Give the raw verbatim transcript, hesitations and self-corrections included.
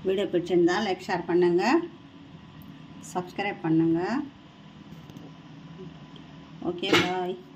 Video பிடிச்சிருந்தா like share பண்ணுங்கள், subscribe பண்ணுங்கள். ஓகே பாய்.